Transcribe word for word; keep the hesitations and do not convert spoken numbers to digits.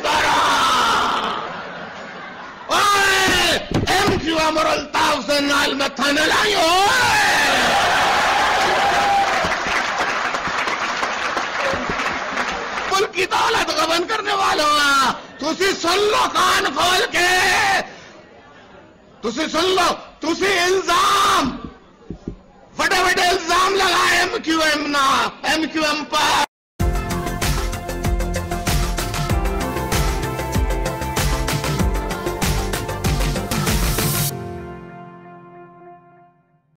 करो। ओए M Q M और अल्ताफ से नाल में थाने लाइयो। मुल्क की दौलत गबन करने वालों तुसी सुन लो कान खोल के, तुसी सुन लो, तुसी इल्जाम बड़े बड़े इल्जाम लगाए एम क्यू एम ना एम क्यू एम पर